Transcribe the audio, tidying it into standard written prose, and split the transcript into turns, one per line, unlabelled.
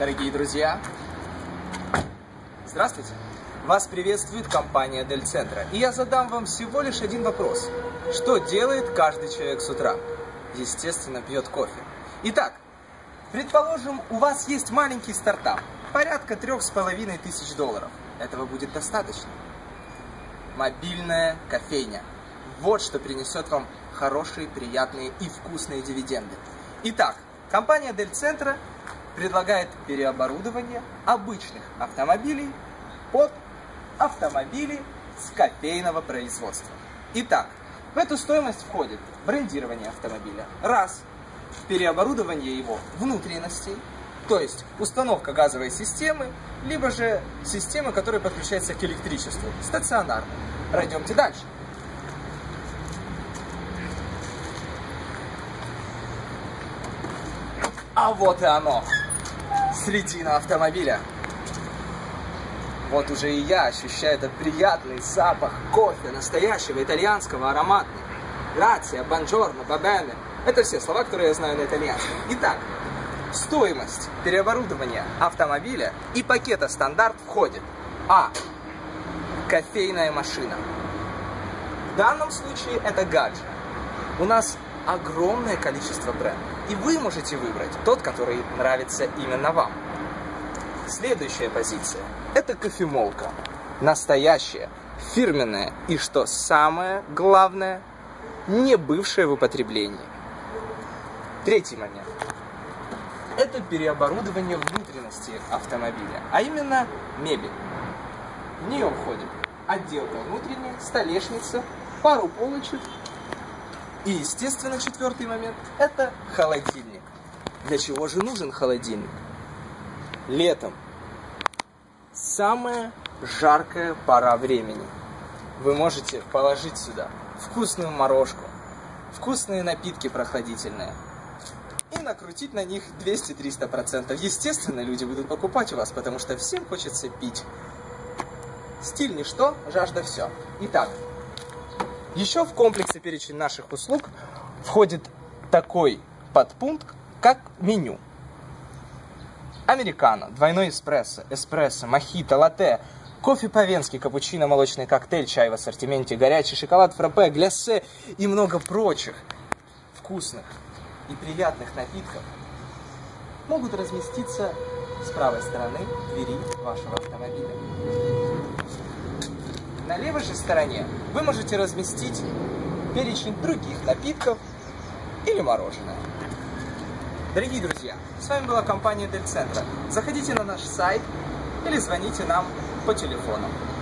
Дорогие друзья, здравствуйте! Вас приветствует компания Дель Центро. И я задам вам всего лишь один вопрос. Что делает каждый человек с утра? Естественно, пьет кофе. Итак, предположим, у вас есть маленький стартап, порядка $3500. Этого будет достаточно. Мобильная кофейня. Вот что принесет вам хорошие, приятные и вкусные дивиденды. Итак, компания Дель Центро предлагает переоборудование обычных автомобилей под автомобили с кофейного производства. Итак, в эту стоимость входит брендирование автомобиля. Раз. Переоборудование его внутренностей, то есть установка газовой системы, либо же системы, которая подключается к электричеству, стационарно. Пройдемте дальше. А вот и оно, середина автомобиля. Вот уже и я ощущаю этот приятный запах кофе, настоящего итальянского, ароматный. Грация, бонджорно, бабене. Это все слова, которые я знаю на итальянском. Итак, в стоимость переоборудования автомобиля и пакета стандарт входит А. Кофейная машина. В данном случае это гаджет. У нас огромное количество брендов. И вы можете выбрать тот, который нравится именно вам. Следующая позиция. Это кофемолка. Настоящая, фирменная и, что самое главное, не бывшая в употреблении. Третий момент. Это переоборудование внутренности автомобиля, а именно мебель. В нее входит отделка внутренняя, столешница, пару полочек. И, естественно, четвертый момент – это холодильник. Для чего же нужен холодильник? Летом. Самая жаркая пора времени. Вы можете положить сюда вкусную морожку, вкусные напитки прохладительные и накрутить на них 200-300%. Естественно, люди будут покупать у вас, потому что всем хочется пить. Стиль ничто, жажда все. Итак, еще в комплексе перечень наших услуг входит такой подпункт, как меню. Американо, двойной эспрессо, мохито, латте, кофе по-венски, капучино, молочный коктейль, чай в ассортименте, горячий шоколад, фраппе, гляссе и много прочих вкусных и приятных напитков могут разместиться с правой стороны двери вашего автомобиля. На левой же стороне вы можете разместить перечень других напитков или мороженое. Дорогие друзья, с вами была компания Дель Центро. Заходите на наш сайт или звоните нам по телефону.